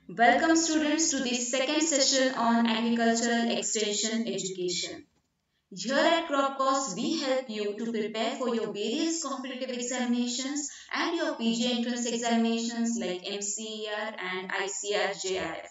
Welcome students to the second session on agricultural extension education. Here at Cropcos, we help you to prepare for your various competitive examinations and your PG entrance examinations like MCER and ICR JRF.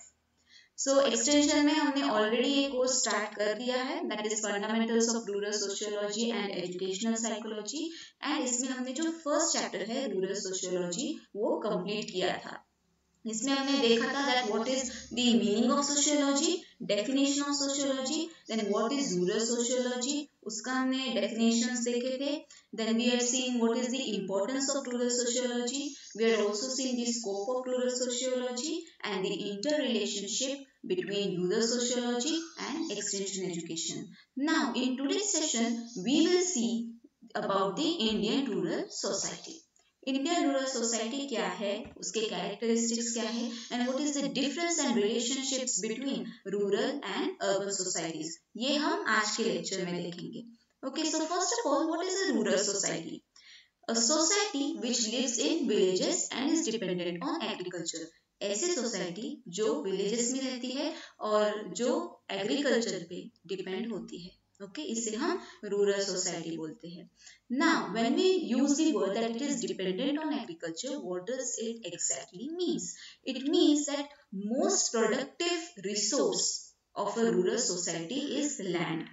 So extension में हमने already एक course start कर दिया है, that is fundamentals of rural sociology and educational psychology, and इसमें हमने जो first chapter है rural sociology वो complete किया था. इसमें हमने देखा था that what is the meaning of sociology, definition of sociology, then what is rural sociology, उसका हमने definitions देखे थे. Then we have seen what is the importance of rural sociology. We are also seeing the scope of rural sociology and the interrelationship between rural sociology and extension education. Now in today's session we will see about the Indian rural society. Indian rural society क्या है, उसके characteristics क्या है, and what is the difference and relationships between rural and urban societies, ये हम आज के lecture में देखेंगे. Okay, so first of all what is a rural society? A society which lives in villages and is dependent on agriculture. ऐसी society जो villages में रहती है और जो एग्रीकल्चर पे डिपेंड होती है. ओके, इसे हम रूरल सोसाइटी बोलते हैं. Now, when we use the word that it is dependent on agriculture, what does it exactly means? It means that most productive resource of a rural society is land.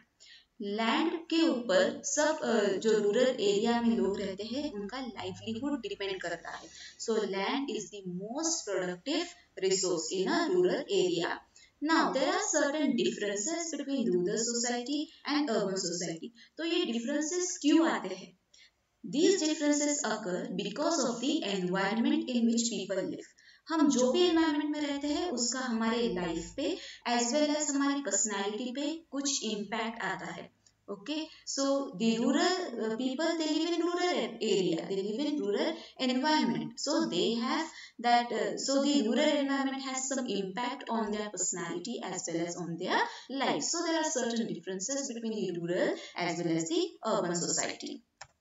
Land के ऊपर सब जो rural area में लोग रहते हैं उनका livelihood depend करता है. So land is the most productive resource in a rural area. Now there are certain differences between rural society and urban society. तो ये differences क्यों आते हैं? These differences occur because of the environment in which people live. हम जो भी environment में रहते हैं उसका हमारे life पे as well as हमारी personality पे कुछ impact आता है. Okay, so the rural people, they live in rural area, they live in rural environment, so they have that so the rural environment has some impact on their personality as well as on their life. So there are certain differences between the rural as well as the urban society.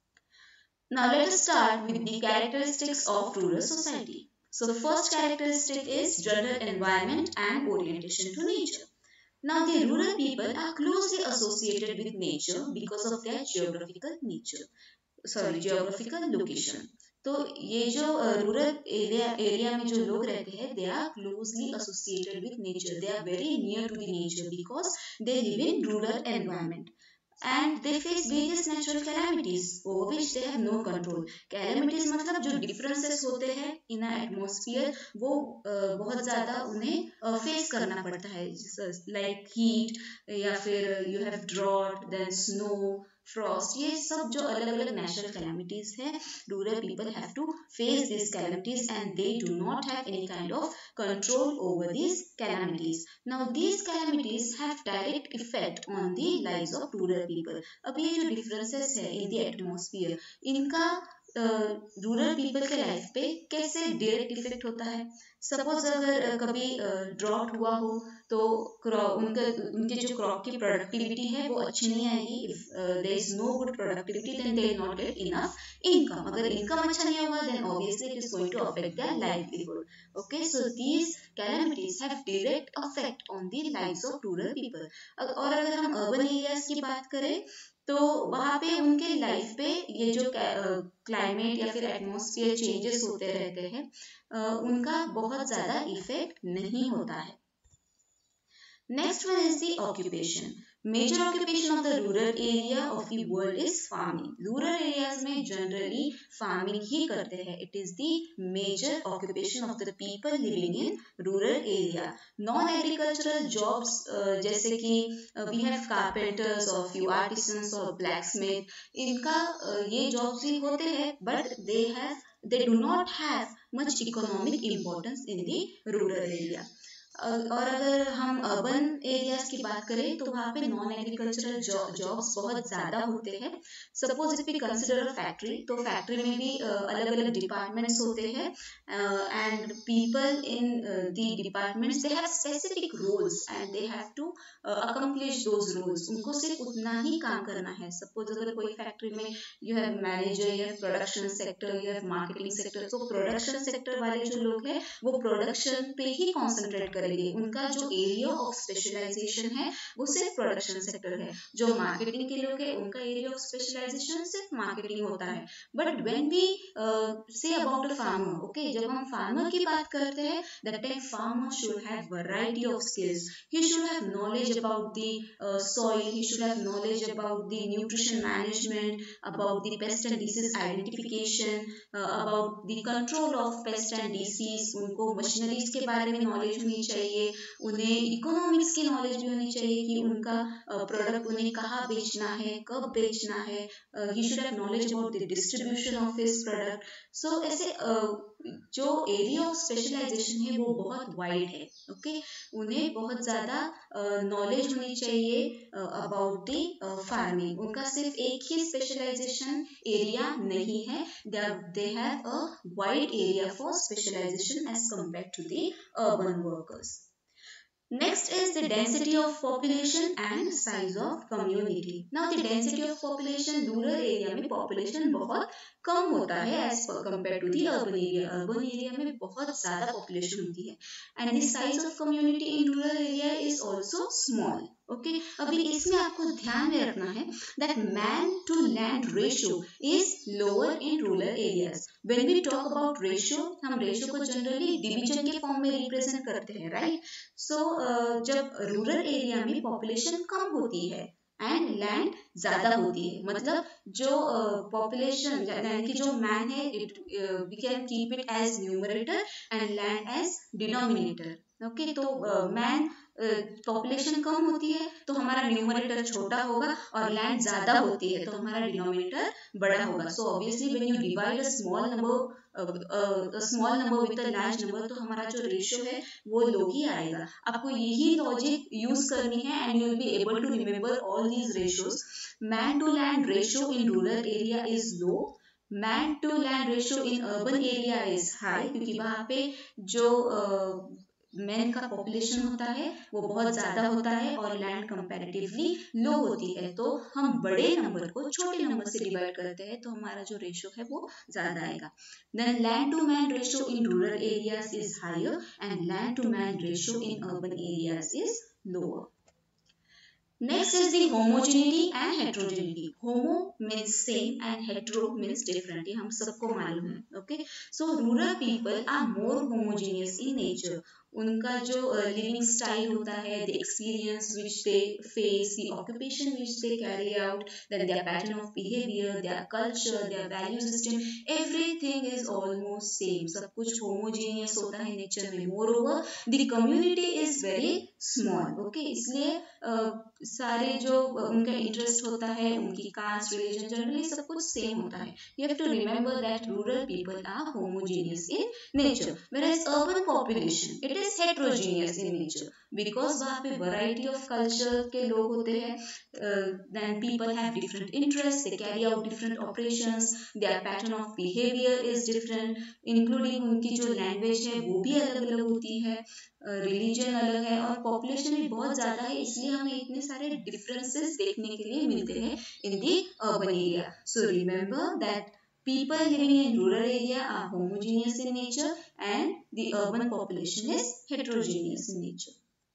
Now let us start with the characteristics of rural society. So the first characteristic is general environment and orientation to nature. Now the rural people are closely associated with nature because of their geographical location. तो ये जो rural area में जो लोग रहते हैं, they are closely associated with nature. They are very near to the nature because they live in rural environment. And they face various natural calamities over which they have no control. Calamities मतलब जो differences होते हैं in a atmosphere वो बहुत ज़्यादा उन्हें face करना पड़ता है, like heat या फिर you have drought, then snow, frost. ये सब जो अलग अलग natural calamities है, rural people have to face these calamities and they do not have any kind of control over these calamities. Now these calamities have direct effect on the lives of rural people. अब ये जो differences है in the atmosphere, इनका rural people के life पे कैसे direct effect होता है? सपोज अगर कभी ड्रॉट हुआ हो तो उनके जो क्रॉप की प्रोडक्टिविटी है वो अच्छी नहीं आएगी. If there is no good productivity then they will not get enough income. अगर इनकम अच्छा नहीं होगा then obviously it is going to affect their livelihood. Okay, so these calamities have direct effect on the lives of rural people. और अगर हम urban areas की बात करें तो वहाँ पे उनके लाइफ पे ये जो क्लाइमेट या फिर एटमॉस्फेयर चेंजेस होते रहते हैं उनका बहुत ज़्यादा इफेक्ट नहीं होता है. Next one is the occupation. Major occupation of the rural area of the world is farming. Rural areas में generally farming ही करते हैं. It is the major occupation of the people living in rural area. Non-agricultural jobs जैसे कि we have carpenters or few artisans or blacksmith. इनका ये jobs भी होते हैं, but they do not have much economic importance in the rural area. और अगर हम अर्बन एरियाज की बात करें तो वहाँ पे नॉन एग्रीकल्चरल जॉब्स बहुत ज़्यादा होते हैं। Suppose if we consider a factory, तो फैक्ट्री में भी अलग अलग डिपार्टमेंट्स होते हैं and people in the departments they have specific roles and they have to accomplish those roles. उनको सिर्फ उतना ही काम करना है। सपोज अगर कोई फैक्ट्री में you have manager, you have production sector, you have marketing sector, तो प्रोडक्शन सेक्टर वाले जो लोग हैं वो प्रोडक्शन पे ही कॉन्सेंट्रेट करेंगे। उनका जो एरिया ऑफ स्पेशलाइजेशन है वो सिर्फ प्रोडक्शन सेक्टर है। जो मार्केटिंग के लोग हैं उनका एरिया ऑफ स्पेशलाइजेशन सिर्फ मार्केटिंग होता है। But when we say about a farmer, okay, जब हम फार्मर की बात करते हैं, that time farmer should have variety of skills. He should have knowledge about the soil, he should have knowledge about the nutrition management, about the pest and disease identification, about the control of pest and disease। उनको machineries के बारे में knowledge होनी चाहिए, उन्हें economics की knowledge भी होनी चाहिए कि उनका प्रोडक्ट उन्हें कहाँ बेचना है, कब बेचना है। He should have knowledge about the distribution of his product. So ऐसे जो एरिया ऑफ स्पेशलाइजेशन है वो बहुत वाइड है। ओके, उन्हें बहुत ज़्यादा नॉलेज होनी चाहिए अबाउट द फार्मिंग। उनका सिर्फ एक ही स्पेशलाइजेशन एरिया नहीं है, they have a wide area for specialization as compared to the urban workers. Next is the density of population and size of community. Now the density of population, rural area में population बहुत कम होता है as compared to the urban area. Urban area में बहुत ज़्यादा population होती है and the size of community in rural area is also small. Okay, अभी इसमें आपको ध्यान में रखना है that man to land ratio is lower in rural areas. When we talk about ratio, हम ratio को generally division के फॉर्म में रिप्रेजेंट करते हैं, राइट? सो जब रूरल एरिया में पॉपुलेशन कम होती है एंड लैंड ज्यादा होती है, मतलब जो पॉपुलेशन यानी कि जो मैन है, we can keep it as numerator and land as denominator. Okay, तो मैन पॉपुलेशन कम होती है तो हमारा न्यूमरेटर छोटा होगा और लैंड ज्यादा होती है तो हमारा डिनोमिनेटर बड़ा होगा। So obviously when you divide a small number with a large number, तो हमारा जो रेशियो है वो लो ही आएगा। आपको यही लॉजिक यूज करनी है and you will be able to remember all these ratios. Man to land ratio in rural area is low, man to land ratio in urban area is high, क्योंकि वहाँ पे जो मैन का population होता है वो बहुत ज्यादा होता है और लैंड कंपैरेटिवली लो होती है। तो हम बड़े नंबर को छोटे नंबर से डिवाइड करते हैं तो हमारा जो रेशियो है वो ज्यादा आएगा। Then land to man ratio in rural areas is higher and land to man ratio in urban areas is lower. Next is the homogeneity and heterogeneity. Homo means same and hetero means different. ये हम सबको मालूम है. Okay, so rural people are more homogeneous in nature. उनका जो living style होता है, the experience which they face, the occupation which they carry out, then their pattern of behavior, their culture, their value system, everything is almost same. सब कुछ homogeneous होता है nature में. Moreover, the community is very small. Okay, इसलिए सारे जो उनका interest होता है, उनकी कास्ट, रिलीजन, जनरली सब कुछ सेम होता है। You have to remember that rural people are homogeneous in nature, whereas urban population it is heterogeneous in nature, because वहाँ पे वैरायटी ऑफ कल्चर के लोग होते हैं। Then people have different interest, they carry out different operations, their pattern of behaviour is different, including उनकी जो language है वो भी अलग अलग होती है, रिलीजन अलग है और पॉपुलेशन भी बहुत ज्यादा है, इसलिए हमें इतने सारे डिफरेंसेस देखने के लिए मिलते हैं in the urban area. So remember that people living in rural area are homogeneous in nature and the urban population is heterogeneous in nature.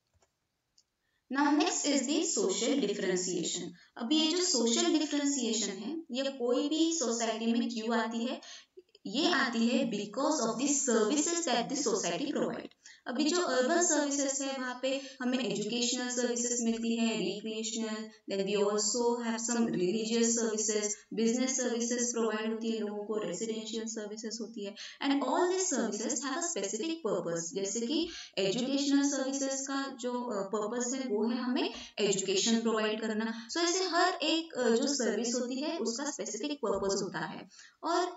Now next is the social differentiation. अब ये जो social differentiation है ये कोई भी society में क्यों आती है? ये आती है because of the services that the society provide. अभी जो अर्बन सर्विसेज है वहाँ पे हमें एजुकेशनल सर्विसेज मिलती है, recreational, then we also have some religious services, business services provide होती है लोगों को, रेसिडेंशियल सर्विसेज होती है and all this services have a specific purpose. जैसे कि एजुकेशनल सर्विसेज का जो पर्पस है वो है हमें एजुकेशन प्रोवाइड करना। सो ऐसे हर एक जो सर्विस होती है उसका स्पेसिफिक पर्पस होता है और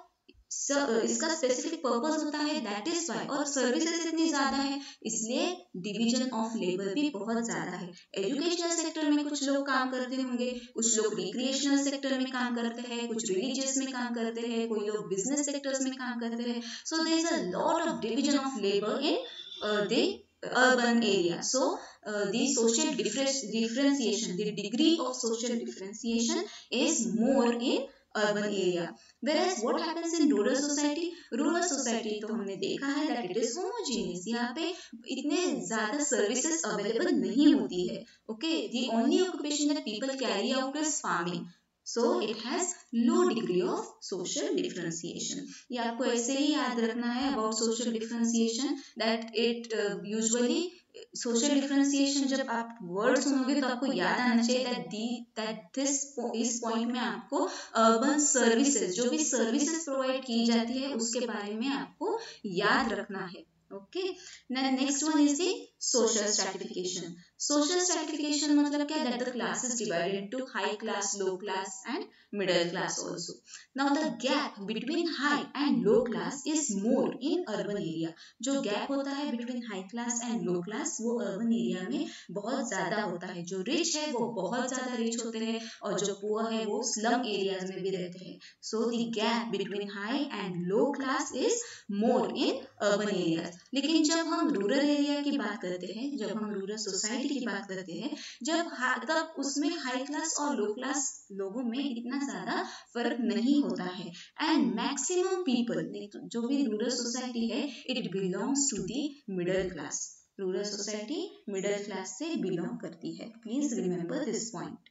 इसका स्पेसिफिक पर्पस होता है, दैट इज वाई, और सर्विसेज इतनी ज्यादा है इसलिए डिवीजन ऑफ लेबर भी बहुत ज्यादा है। एजुकेशनल सेक्टर में कुछ लोग काम करते होंगे, कुछ लोग रिक्रिएशनल सेक्टर में काम करते हैं, कुछ रिलीजियस में काम करते हैं, कोई लोग बिजनेस सेक्टर्स में काम करते हैं। So there is a lot of division of labour in the urban area. So the social differentiation, the degree of social differentiation is more in urban area. Whereas what happens in rural society? Rural society तो हमने देखा है that it is homogeneous. यहाँ पे इतने ज़्यादा services available नहीं होती है. Okay, the only occupation that people carry out is farming. So it has low degree of social differentiation. ये आपको ऐसे ही याद रखना है about social differentiation that it usually social differentiation जब आप वर्ड सुनोगे तो आपको याद आना चाहिए that इस पॉइंट में आपको अर्बन सर्विसेज, जो भी सर्विसेज प्रोवाइड की जाती है उसके बारे में आपको याद रखना है। Okay, next one is the social stratification. Social stratification मतलब क्या? That the class is divided into high class, low class and middle class also. Now the gap between high and low class is more in urban area. जो gap होता है between high class and low class वो urban area में बहुत ज़्यादा होता है। जो rich है वो बहुत ज़्यादा rich होते हैं और जो poor है वो slum areas में भी रहते हैं। So the gap between high and low class is more in urban areas. लेकिन जब हम rural area की बात करते हैं, जब हम रूरल सोसाइटी की बात करते हैं, तब उसमें हाई क्लास और लो क्लास लोगों में इतना ज्यादा फर्क नहीं होता है। एंड मैक्सिमम पीपल, जो भी रूरल सोसाइटी है, it belongs to the middle class. Rural society middle class से बिलोंग करती है। Please remember this point.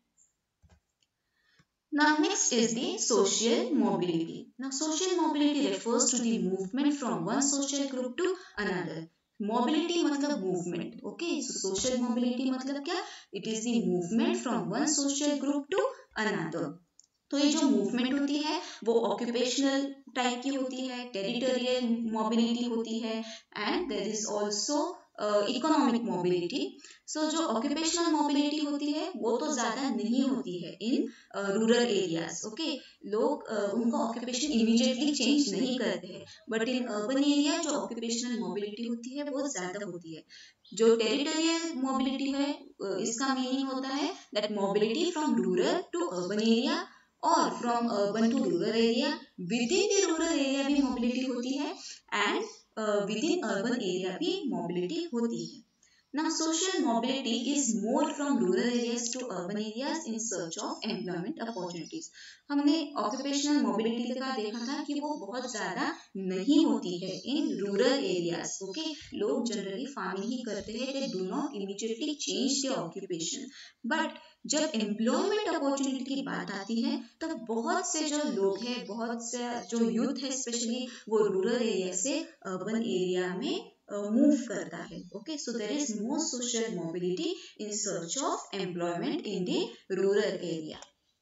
Now next is the social mobility. Now social mobility refers to the movement from one social group to another. Mobility मतलब movement. Okay, so social mobility मतलब क्या? It is the movement from one social group to another. तो ये जो movement होती है वो occupational type की होती है, टेरिटोरियल मोबिलिटी होती है, and there is also economic mobility. So जो ऑक्यूपेशनल मोबिलिटी होती है वो तो ज़्यादा नहीं होती है इन रूरल एरियाज। ओके, लोग उनका ऑक्यूपेशन इमीडिएटली चेंज नहीं करते हैं, बट इन अर्बन एरिया जो ऑक्यूपेशनल मोबिलिटी होती है वो ज़्यादा होती है। जो टेरिटोरियल मोबिलिटी है इसका मीनिंग होता है that mobility from rural to urban area और from urban to rural area. Within the rural area भी मोबिलिटी होती है एंड within urban area भी mobility होती है। Now social mobility is more from rural areas to urban areas in search of employment opportunities. हमने occupational mobility का देखा था कि वो बहुत ज़्यादा नहीं होती है in rural areas. Okay, लोग generally farming ही करते हैं, they do not immediately change their occupation. But जब एम्प्लॉयमेंट अपॉर्चुनिटी की बात आती है तब बहुत से जो लोग हैं, बहुत से जो यूथ है स्पेशली, वो रूरल एरिया से अर्बन एरिया में मूव करता है। Okay, so there is more social mobility in search of employment in the rural area.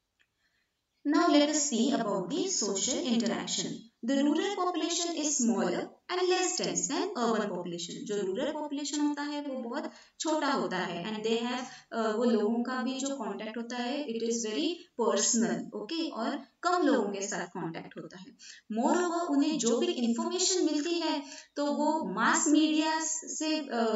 Now let us see about the social interaction. The rural population is smaller and less dense than urban population. जो rural population होता है वो बहुत छोटा होता है and they have वो लोगों का भी जो contact होता है it is very personal. Okay, और कम लोगों के साथ contact होता है। Moreover उन्हें जो भी information मिलती है तो वो मास मीडिया से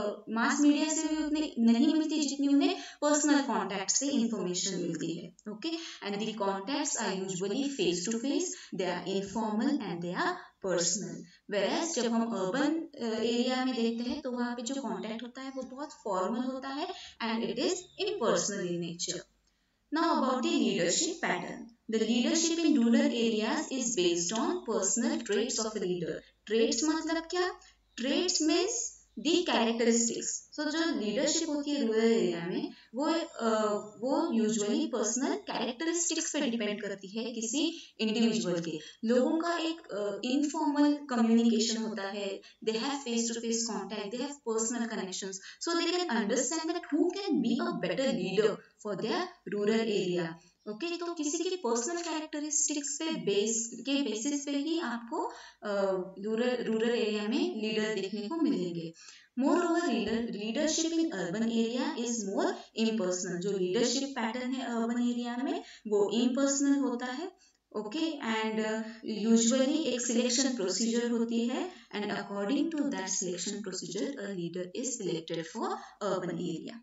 भी उतनी नहीं मिलती जितनी उन्हें पर्सनल कॉन्टैक्ट से इंफॉर्मेशन मिलती है। Okay, and the contacts are usually face to face, they are informal and they are personal. Whereas जब हम अर्बन एरिया में देखते हैं तो वहाँ पे जो कॉन्टैक्ट होता है वो बहुत फॉर्मल होता है and it is impersonal in nature. Now about the leadership pattern. The leadership in rural areas is based on personal traits of a leader. Traits मतलब क्या? Traits means the characteristics. So जो leadership होती है rural area में वो usually personal characteristics पे depend करती है किसी individual के। लोगों का एक informal communication होता है, they have face to face contact, they have personal connections, so they can understand that who can be a better leader for their rural area. Okay, तो किसी की पर्सनल कैरेक्टरिस्टिक्स पे बेसिस पे ही आपको rural area में leader देखने को मिलेंगे। Moreover leadership in urban area is more impersonal. जो लीडरशिप पैटर्न है अर्बन एरिया में वो इम्पर्सनल होता है। ओके एंड यूजुअली एक सिलेक्शन प्रोसीजर होती है and according to that selection procedure a leader is selected for urban area.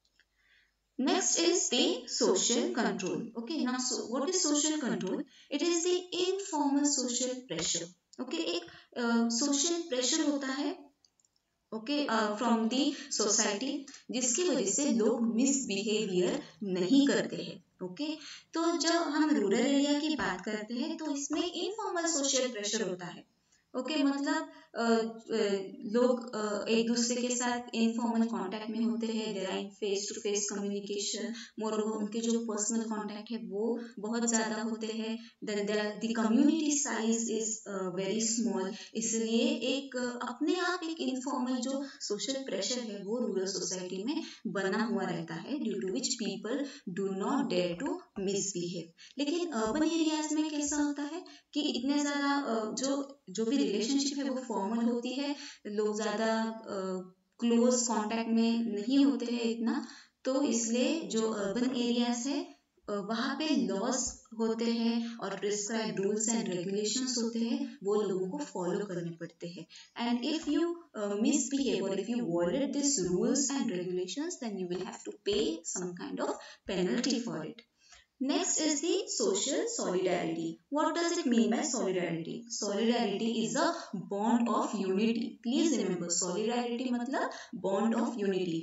Next is the social control. Okay, now so what is social control? It is the informal social pressure. Okay, एक social pressure होता है okay from the society जिसकी वजह से लोग misbehaviour नहीं करते हैं. ओके तो जब हम रूरल एरिया की बात करते हैं तो इसमें इनफॉर्मल सोशल प्रेशर होता है. ओके मतलब लोग एक दूसरे के साथ इनफॉर्मल कांटेक्ट में होते हैं. There are face to face communication. More उनके जो पर्सनल कांटेक्ट है वो बहुत ज़्यादा होते हैं. Then the community size is very small. इसलिए एक अपने आप एक इनफॉर्मल जो सोशल प्रेशर है वो रूरल सोसाइटी में बना हुआ रहता है due to which people do not dare to misbehave. लेकिन अर्बन एरियाज में कैसा होता है कि इतने ज़्यादा जो भी रिलेशनशिप है वो फॉर्मल होती है. लोग ज़्यादा क्लोज कांटेक्ट में नहीं होते हैं इतना. तो इसलिए जो अर्बन एरियाज है वहाँ पे लॉस होते हैं और प्रिस्क्राइब रूल्स एंड रेगुलेशंस होते हैं वो लोगों को फॉलो करने पड़ते हैं. And if you misbehave or if you violate these rules and regulations then you will have to pay some kind of penalty for it. Next is the social solidarity. What does it mean by solidarity? Solidarity is a bond of unity. Please remember, solidarity मतलब bond of unity.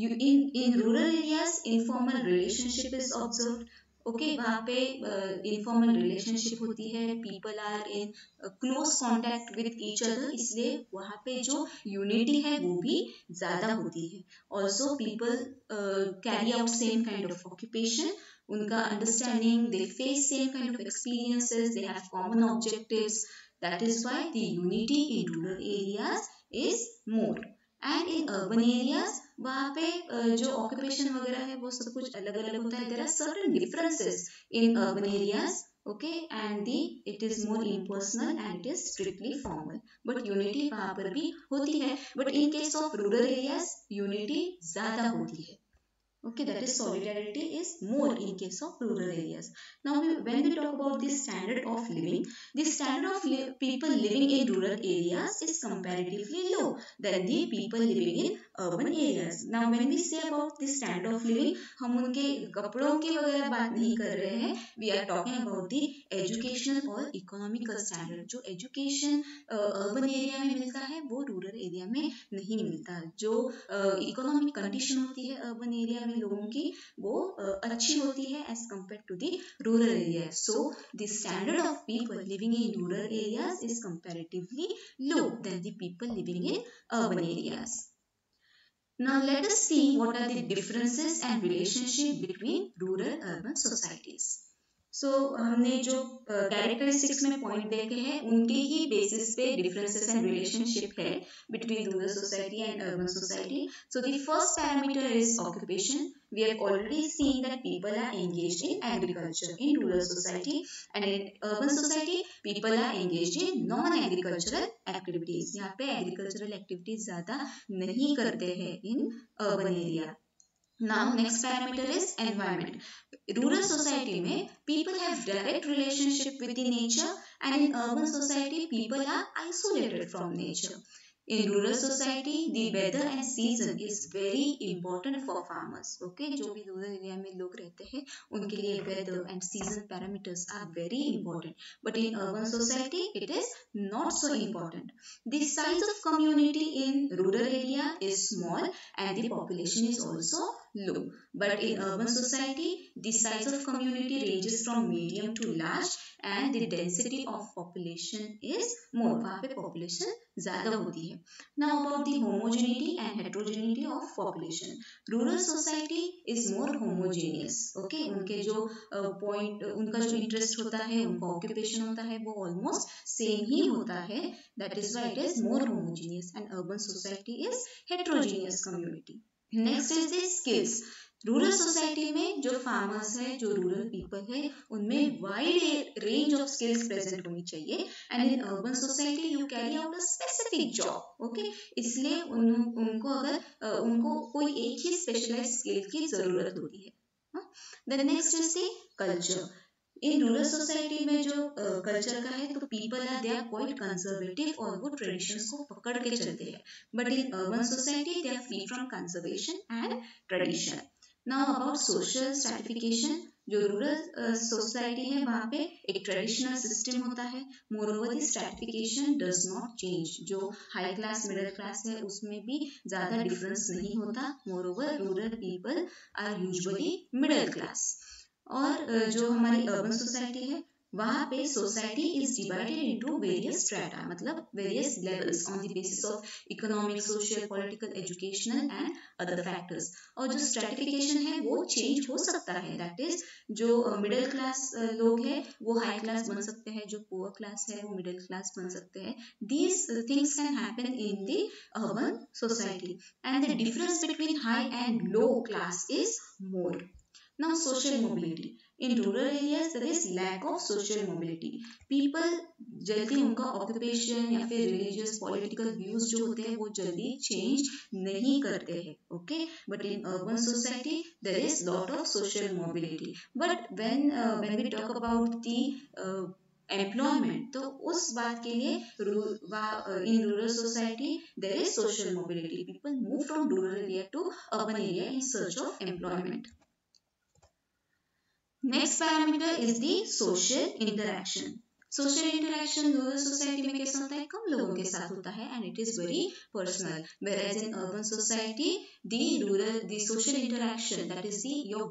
In rural areas, informal relationship is observed. Okay वहाँ पे informal relationship होती है. People are in close contact with each other. इसलिए वहाँ पे जो unity है वो भी ज़्यादा होती है. Also people carry out same kind of occupation. उनका understanding they face same kind of experiences. They have common objectives. That is why the unity in rural areas is more. And in urban areas वहाँ पे जो occupation वगैरह है वो सब कुछ अलग अलग होता है. There are certain differences in urban areas. Okay and the it is more impersonal and it is strictly formal. But unity वहाँ पर भी होती है. But in case of rural areas unity ज़्यादा होती है. Okay, that is solidarity is more in case of rural areas. Now, when we talk about the standard of living, the standard of people living in rural areas is comparatively low than the people living in urban areas. Now, when we say about the standard of living, हम उनके कपड़ों की वगैरह बात नहीं कर रहे हैं. We are talking about the educational और economical standard. जो education urban area में मिलता है वो rural area में नहीं मिलता. जो economic condition होती है urban area में लोगों की वो अच्छी होती है as compare to the rural area. So the standard of people living in rural areas is comparatively low than the people living in urban areas. Now let us see what are the differences and relationship between rural urban societies. सो हमने जो characteristics में point देखे हैं उनके ही basis पे differences and relationship है between rural society and urban society. So the first parameter is occupation. We have already seen that people are engaged in agriculture in rural society and in urban society people are engaged in non-agricultural activities. यहाँ पे agricultural activities ज़्यादा नहीं करते हैं in urban area. Now next parameter is environment. Rural society में people have direct relationship with the nature and in urban society people are isolated from nature. In rural society the weather and season is very important for farmers. Okay, जो भी rural area में लोग रहते हैं उनके लिए weather and season parameters are very important. But in urban society it is not so important. The size of community in rural area is small and the population is also low. But in urban society the size of community ranges from medium to large and the density of population is more. वहाँ पे population ज़्यादा होती है. Now about the homogeneity and heterogeneity of population. Rural society is more homogeneous. Okay, उनके जो point उनका जो interest होता है उनका occupation होता है वो almost same ही होता है. That is why it is more homogeneous and urban society is heterogeneous community. Next is the skills. Rural society में जो फार्मर्स है जो रूरल पीपल है उनमें wide range of skills present होनी चाहिए and in urban society you carry out a specific job. Okay इसलिए उनको कोई एक ही स्पेशलाइज्ड स्किल की जरूरत होती है. The next is the culture. In rural society में जो कल्चर का है, तो people are they are quite conservative और वो ट्रेडिशंस को पकड़ के चलते हैं, but in urban society they are free from conservation and tradition. Now about social stratification. जो रूरल सोसाइटी है वहाँ पे एक ट्रेडिशनल सिस्टम होता है. Moreover this stratification does not change. जो हाई क्लास मिडिल क्लास है उसमें भी ज़्यादा डिफरेंस नहीं होता. Moreover rural people are usually middle class. और जो हमारी अर्बन सोसाइटी है वहाँ पे society is divided into various strata, मतलब various levels on the basis of economic, social, political, educational and other factors. और जो स्ट्रेटिफिकेशन है वो चेंज हो सकता है. दैट इज जो मिडिल क्लास लोग हैं वो हाई क्लास बन सकते हैं, जो पुअर क्लास है वो मिडिल क्लास बन सकते हैं. These things can happen in the urban society and the difference between high and low class is more. Now, social mobility. In rural areas, there is lack of social mobility. People जल्दी उनका occupation या फिर religious political views जो होते हैं वो जल्दी change नहीं करते हैं. Okay, but in urban society there is lot of social mobility. But when we talk about the employment, तो उस बात के लिए in rural society there is social mobility. People move from rural area to urban area in search of employment. Next parameter is the social interaction. Social interaction rural society में कैसा होता है, कम लोगों के साथ होता है and it is very personal. whereas in urban society the social interaction, that is your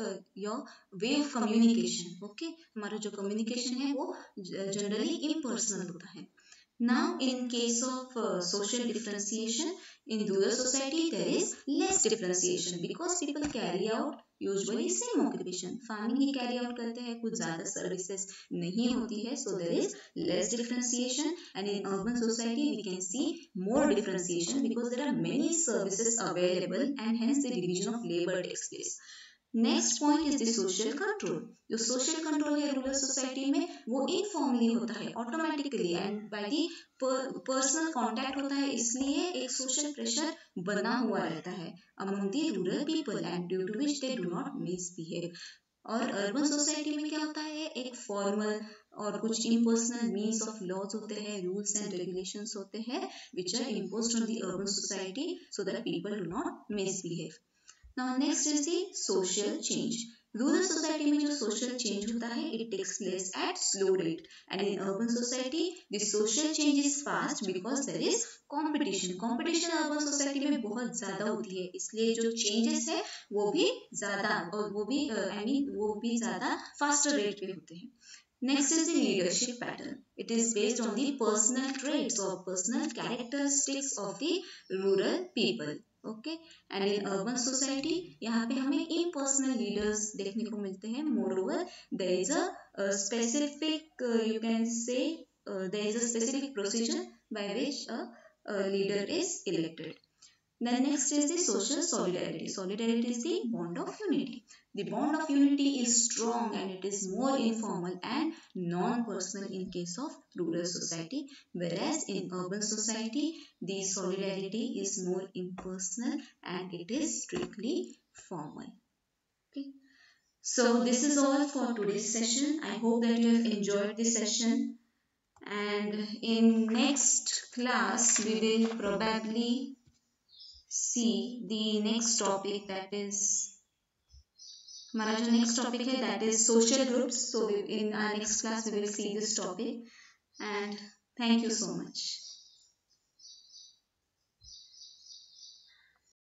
way of communication. okay, हमारा जो communication है वो generally impersonal होता है. Now, in case of social differentiation, in rural society there is less differentiation because people carry out usually same occupation. Farming he carry out करते हैं, कुछ ज़्यादा services नहीं होती है, so there is less differentiation. And in urban society we can see more differentiation because there are many services available and hence the division of labor takes place. Next point is the social control. जो social control है rural society में वो informally होता है, automatically and by the personal contact होता है, इसलिए एक सोशल प्रेशर बना हुआ रहता है among the rural people and due to which they do not misbehave. और अर्बन सोसाइटी में क्या होता है, एक फॉर्मल और कुछ इम्पर्सनल मीन्स ऑफ लॉज होते हैं, रूल्स एंड रेगुलेशंस होते हैं which are imposed on the urban society so that people do not misbehave. Now next is the social change. Rural society में जो सोशल चेंज होता है it takes place at slow rate and in urban society the social change is fast because there is competition. Competition urban society में बहुत ज्यादा होती है, इसलिए जो चेंजेस है वो भी ज्यादा और वो भी ज्यादा फास्टर रेट पे होते हैं. Next is the leadership pattern. It is based on the personal traits or personal characteristics of the rural people. Okay, and in urban society यहाँ पे हमें इम्पर्सनल लीडर्स देखने को मिलते हैं. Moreover there is a specific you can say there is a specific procedure by which a leader is elected. Then next is the social solidarity. Solidarity is the bond of unity. The bond of unity is strong and it is more informal and non-personal in case of rural society, whereas in urban society the solidarity is more impersonal and it is strictly formal. Okay. So this is all for today's session. I hope that you have enjoyed this session, and in next class we will probably see the next topic, that is हमारा जो next topic है that is social groups. So in our next class we will see this topic, and thank you so much.